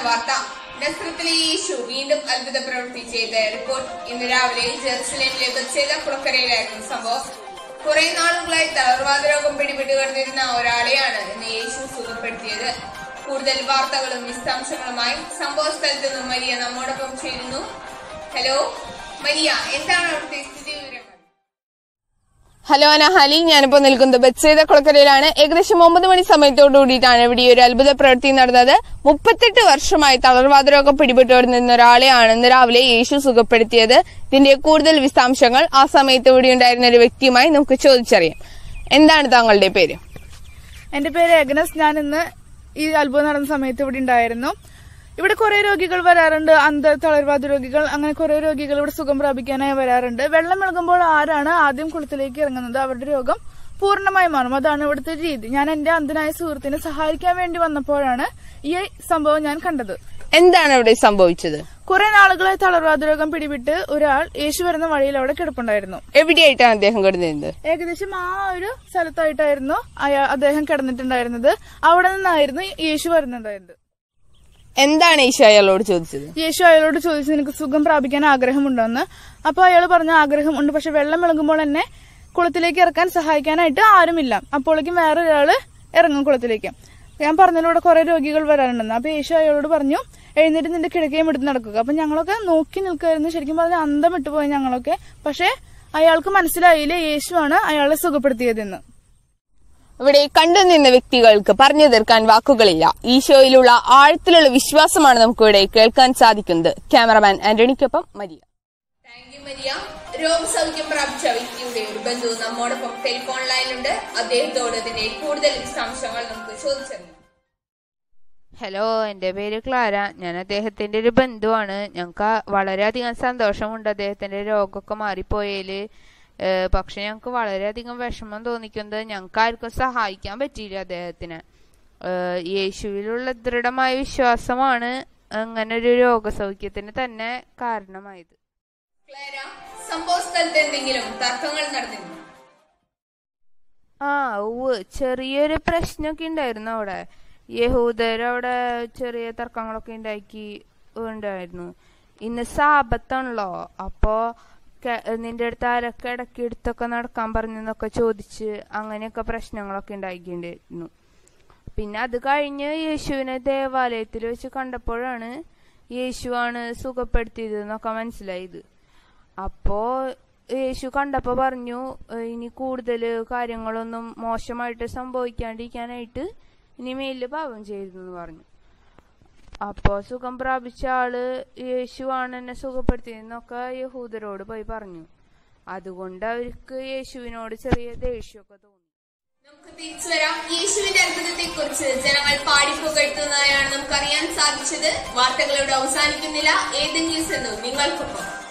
വാർത്ത. നസ്രത്തിലെ യേശു വീണ്ടും അത്ഭുത പ്രവൃത്തി ചെയ്ത റിപ്പോർട്ട്. ഇന്ന് രാവിലെ ജെറുസലേമിലെ ബത്സേദ കുളക്കരയിലായിരുന്നു സംഭവം. കുറെ നാളുകളായി തളർവാദ രോഗം പിടിപെട്ട് കിടന്നിരുന്ന ഒരാളെയാണ് ഇന്ന് യേശു സുഖപ്പെടുത്തിയത്. കൂടുതൽ വാർത്തകളും വിശദാംശങ്ങളുമായി സംഭവ സ്ഥലത്ത് നിന്നും മരിയ നമ്മോടൊപ്പം ചേരുന്നു. ഹലോ മരിയ, എന്താണ് അവിടുത്തെ സ്ഥിതി വിവരങ്ങൾ? ഹലോ അന ഹാലി, ഞാനിപ്പോ നിൽക്കുന്നത് ബത്സേദ കുളക്കരയിലാണ്. ഏകദേശം 9 മണി സമയത്തോടു കൂടിയിട്ടാണ് ഇവിടെ ഒരു അത്ഭുത പ്രവൃത്തി നടന്നത്. 38 വർഷമായി തളർവാദ രോഗം പിടിപെട്ടുകൊണ്ടിരുന്ന ഒരാളെയാണ് ഇന്ന് രാവിലെ യേശു സുഖപ്പെടുത്തിയത്. ഇതിന്റെ കൂടുതൽ വിശദാംശങ്ങൾ ആ സമയത്ത് ഇവിടെ ഉണ്ടായിരുന്ന ഒരു വ്യക്തിയുമായി നമുക്ക് ചോദിച്ചറിയാം. എന്താണ് താങ്കളുടെ പേര്? എന്റെ പേര് അഗ്നസ്. ഞാൻ ഇന്ന് ഈ അത്ഭുതം നടന്ന സമയത്ത് ഇവിടെ ഉണ്ടായിരുന്നു. ഇവിടെ കുറെ രോഗികൾ വരാറുണ്ട്, തളർവാദ രോഗികൾ, അങ്ങനെ കുറെ രോഗികൾ ഇവിടെ സുഖം പ്രാപിക്കാനായി വരാറുണ്ട്. വെള്ളം ഇളകുമ്പോൾ ആരാണ് ആദ്യം കുളത്തിലേക്ക് ഇറങ്ങുന്നത് അവരുടെ രോഗം പൂർണ്ണമായി മാറും. അതാണ് ഇവിടുത്തെ രീതി. ഞാൻ എന്റെ അന്ധനായ സുഹൃത്തിനെ സഹായിക്കാൻ വേണ്ടി വന്നപ്പോഴാണ് ഈ സംഭവം ഞാൻ കണ്ടത്. എന്താണ് ഇവിടെ സംഭവിച്ചത്? കുറെ നാളുകളായി തളർവാദ രോഗം പിടിപെട്ട് ഒരാൾ യേശു വരുന്ന വഴിയിൽ അവിടെ കിടപ്പുണ്ടായിരുന്നു. എവിടെയായിട്ടാണ് അദ്ദേഹം കിടന്നിരുന്നത്? ഏകദേശം ആ ഒരു സ്ഥലത്തായിട്ടായിരുന്നു അദ്ദേഹം കിടന്നിട്ടുണ്ടായിരുന്നത്. അവിടെ നിന്നായിരുന്നു യേശു വരുന്നുണ്ടായിരുന്നത്. എന്താണ് യേശു അയാളോട് ചോദിച്ചത്? യേശു അയാളോട് ചോദിച്ചത് നിനക്ക് സുഖം പ്രാപിക്കാൻ ആഗ്രഹമുണ്ടോന്ന്. അപ്പൊ അയാൾ പറഞ്ഞ ആഗ്രഹം ഉണ്ട്, പക്ഷെ വെള്ളം ഇളകുമ്പോൾ എന്നെ കുളത്തിലേക്ക് ഇറക്കാൻ സഹായിക്കാനായിട്ട് ആരുമില്ല. അപ്പോഴേക്കും വേറെ ഒരാള് ഇറങ്ങും കുളത്തിലേക്ക്. ഞാൻ പറഞ്ഞതിലൂടെ കുറെ രോഗികൾ വരാനുണ്ടെന്ന്. അപ്പൊ യേശു അയാളോട് പറഞ്ഞു, എഴുന്നേറ്റ് നിന്റെ കിടക്കയും എടുത്ത് നടക്കുക. അപ്പൊ ഞങ്ങളൊക്കെ നോക്കി നിൽക്കുമായിരുന്നു. ശരിക്കും പറഞ്ഞാൽ അന്തം വിട്ടുപോയി ഞങ്ങളൊക്കെ. പക്ഷെ അയാൾക്ക് മനസ്സിലായില്ലേ യേശുവാണ് അയാളെ സുഖപ്പെടുത്തിയതെന്ന്. ഇവിടെ കണ്ടു നിന്ന വ്യക്തികൾക്ക് പറഞ്ഞു തീർക്കാൻ വാക്കുകളില്ല. ഈശോയിലുള്ള ആഴത്തിലുള്ള വിശ്വാസമാണ് നമുക്കിവിടെ കേൾക്കാൻ സാധിക്കുന്നത്. ക്യാമറമാൻ ആന്റണിക്കൊപ്പം മരിയ. Thank you Maria. രോഗസൗഖ്യം പ്രാപിച്ച വ്യക്തിയുടെ ഒരു ബന്ധു നമ്മോടൊപ്പം ടെലിഫോൺ ലൈനിലുണ്ട്. അദ്ദേഹത്തോട് ഇതിന്റെ കൂടുതൽ വിശദാംശങ്ങൾ നമുക്ക് ചോദിച്ചറിയാം. ഹലോ, എൻ്റെ പേര് ക്ലാര. ഞാൻ അദ്ദേഹത്തിന്റെ ഒരു ബന്ധുവാണ്. ഞങ്ങൾക്ക് വളരെയധികം സന്തോഷമുണ്ട് അദ്ദേഹത്തിന്റെ രോഗമൊക്കെ മാറിപ്പോയതില്. പക്ഷെ ഞങ്ങൾക്ക് വളരെയധികം വിഷമം തോന്നിക്കുന്നത് ഞങ്ങൾക്ക് ആർക്കും സഹായിക്കാൻ പറ്റിയില്ല അദ്ദേഹത്തിന്. യേശുവിലുള്ള ദൃഢമായ വിശ്വാസമാണ് അങ്ങനെ ഒരു രോഗസൗഖ്യത്തിന് തന്നെ കാരണമായത്. സംഭവ സ്ഥലത്ത് എന്തെങ്കിലും തർക്കങ്ങൾ നടന്നിരുന്നു? ചെറിയൊരു പ്രശ്നമൊക്കെ ഉണ്ടായിരുന്നു അവിടെ. യഹൂദരവിടെ ചെറിയ തർക്കങ്ങളൊക്കെ ഉണ്ടായിരുന്നു. ഇന്ന് സാബത്താണല്ലോ, അപ്പോ നിന്റെ അടുത്ത് ആരൊക്കെ ഇടയ്ക്ക് എടുത്തൊക്കെ നടക്കാൻ പറഞ്ഞെന്നൊക്കെ ചോദിച്ച് അങ്ങനെയൊക്കെ പ്രശ്നങ്ങളൊക്കെ ഉണ്ടാക്കിയിട്ടുണ്ടായിരുന്നു. പിന്നെ അത് കഴിഞ്ഞ് യേശുവിനെ ദേവാലയത്തിൽ വെച്ച് കണ്ടപ്പോഴാണ് യേശുവാണ് സുഖപ്പെടുത്തിയത് എന്നൊക്കെ മനസ്സിലായത്. അപ്പോ യേശു കണ്ടപ്പോ പറഞ്ഞു, ഇനി കൂടുതൽ കാര്യങ്ങളൊന്നും മോശമായിട്ട് സംഭവിക്കാണ്ടിരിക്കാനായിട്ട് ഇനി മേലില് പാപം ചെയ്തെന്ന് പറഞ്ഞു. അപ്പോ സുഖം പ്രാപിച്ച ആള് യേശുവാണ് എന്നെ സുഖപ്പെടുത്തിയെന്നൊക്കെ യഹൂദരോട് പോയി പറഞ്ഞു. അതുകൊണ്ട് അവർക്ക് യേശുവിനോട് ചെറിയ ദേഷ്യമൊക്കെ തോന്നി. നമുക്ക് തിരിച്ചു വരാം. യേശുവിന്റെ അത്ഭുതത്തെ കുറിച്ച് ജനങ്ങൾ പാടിപ്പുകഴ്ത്തുന്നതായാണ് നമുക്കറിയാൻ സാധിച്ചത്. വാർത്തകളോട് അവസാനിക്കുന്നില്ല. ഏത് ന്യൂസ് എന്നും നിങ്ങൾക്കൊപ്പം.